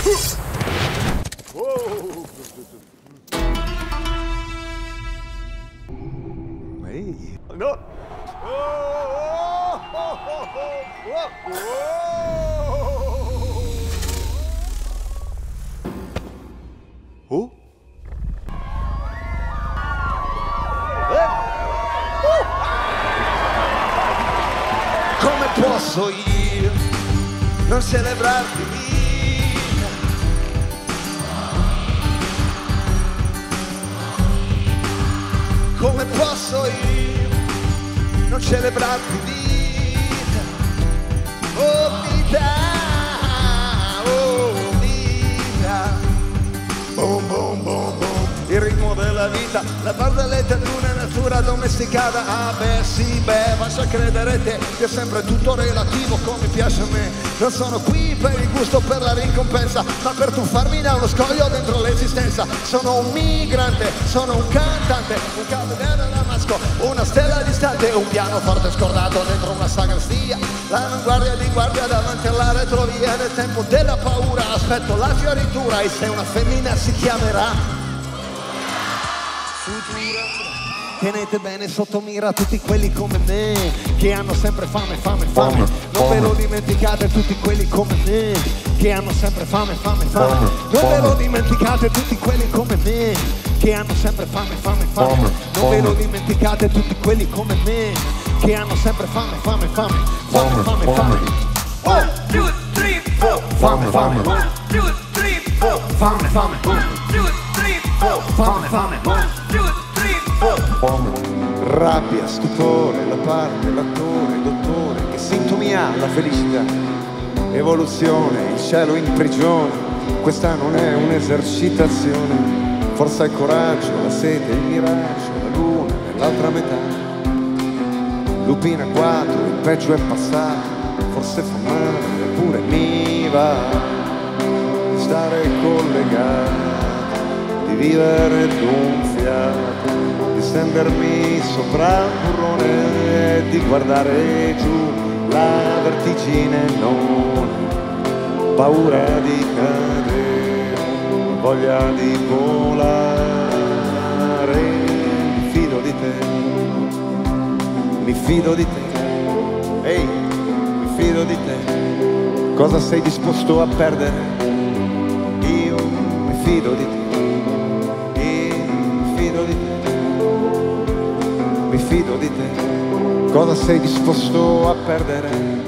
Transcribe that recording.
Ehi. No. Oh. Come posso io non celebrarti vita? Come posso io non celebrarti vita? Oh vita, oh vita. Boom, boom, boom, boom. Il ritmo della vita, la barzelletta di una natura domesticata. Ah beh sì, beh, faccia credere te che è sempre tutto relativo come piace a me. Non sono qui per il gusto, per la ricompensa, ma per tuffarmi da uno scoglio dentro l'esistenza. Sono un migrante, sono un cantante, un cavaliere damasco, una stella distante, un pianoforte scordato dentro una sagrestia. L'avanguardia di guardia davanti alla retrovia. Nel tempo della paura aspetto la fioritura, e se una femmina si chiamerà tenete bene sotto mira tutti quelli come me, che hanno sempre fame, fame, fame. Non ve lo dimenticate tutti quelli come me, che hanno sempre fame, fame, fame. Non ve lo dimenticate tutti quelli come me, che hanno sempre fame, fame, fame. Non ve lo dimenticate tutti quelli come me, che hanno sempre fame, fame, fame. Fame, fame, fame. 1, 2, 3, 4. Fame, fame. 1, 2, 3, 4. Fame, fame. 1, 2, 3, 4. Fame, fame. 1, 2, 3, 4. Rabbia, stupore, la parte, l'attore, il dottore. Che sintomi ha la felicità? Evoluzione, il cielo in prigione. Questa non è un'esercitazione. Forza e coraggio, la sete, il miraggio, la luna nell'altra metà. Lupina 4, il peggio è passato. Forse fa male, eppure mi va di stare collegato, di vivere d'un fiato, di stendermi sopra un burrone e di guardare giù. La vertigine non, paura di cadere, voglia di volare. Mi fido di te, mi fido di te, ehi, mi fido di te. Cosa sei disposto a perdere? Io mi fido di te. Mi fido di te, cosa sei disposto a perdere?